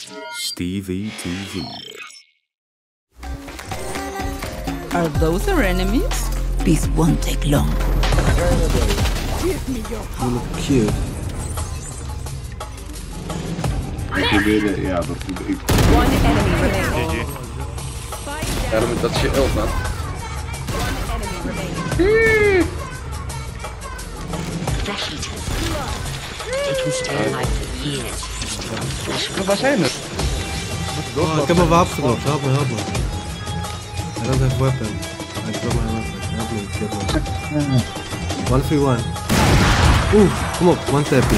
Stevie TV. Are those our enemies? This won't take long. Give me your You look cute. Ja, dat ik. One enemy remaining. Ja, dat is je ult, man. One enemy remaining. They can stay alive for years. Waar zijn we? Oh, ik heb een wapen gedropt. Help me, help me. I don't have weapon. I drop my weapon. Help me, get one. 1v1. Oeh, kom op, one tappy.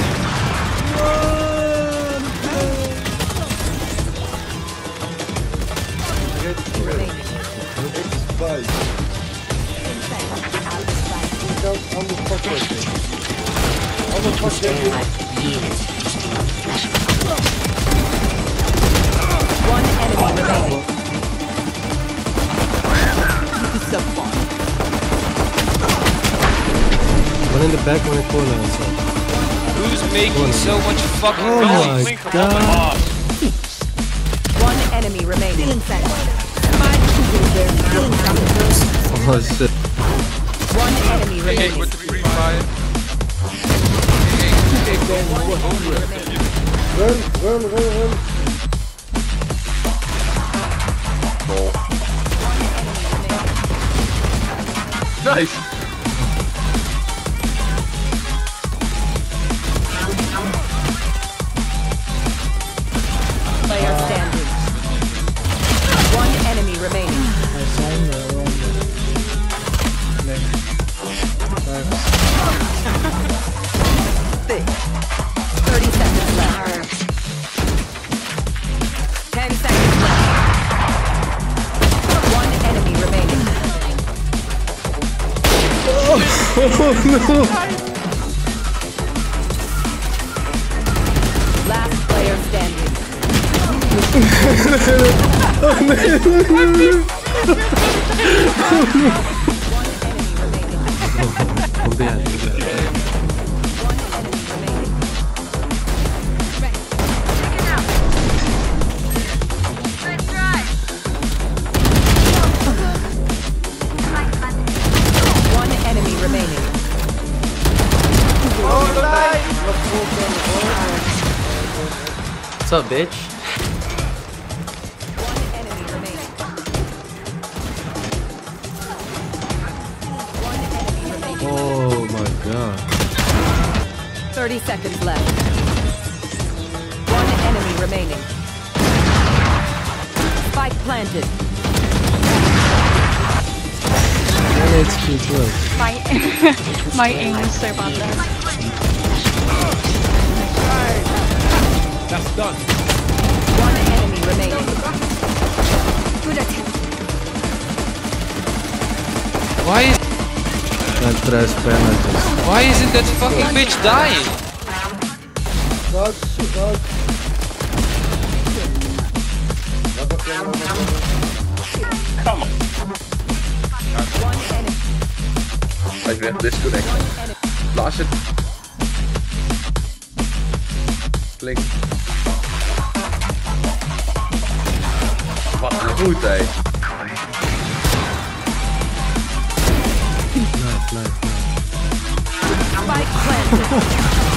One enemy remaining. One in the back, one in the corner. Who's making so much fucking Oh noise? my god. One enemy remaining. Oh shit. One enemy Hey, remaining. with the free fire. Run. Nice. Player standing. One enemy remaining. 30 seconds left. 10 seconds left. One enemy remaining. Last player standing. One enemy remaining. Kom behind. One enemy remaining. One enemy remaining. What's up, bitch? One enemy remaining. One enemy remaining. Oh my god. 30 seconds left. One enemy remaining. Spike planted. And it's too close. My aim is so bad there. That's done. One enemy remaining. Good attempt. Why isn't that fucking bitch dying? Come on. One enemy. Hij werd disconnect. Blaas het. Klink. Wat een goed, hé. Nice. Spike planted.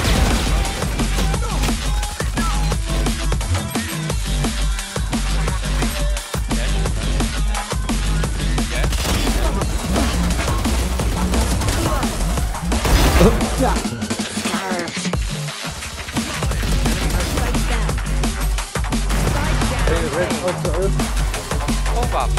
Kom op.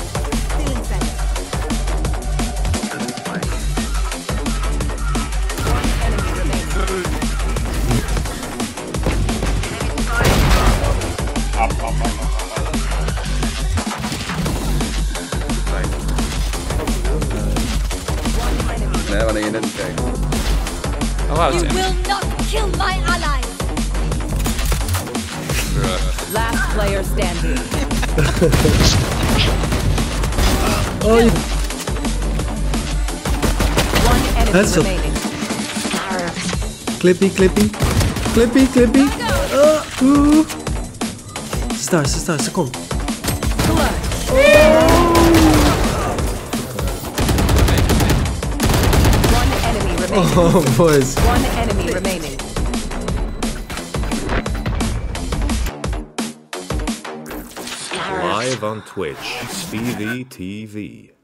Nee, wanneer je net kijkt. Oh, wow, You will not kill my allies. Last player standing. Oh, you... One enemy That's a- remaining. Clippy. Ooh. is daar, ze komt. One enemy remaining. Oh, boys. One enemy remaining. Live on Twitch, Stevie TV.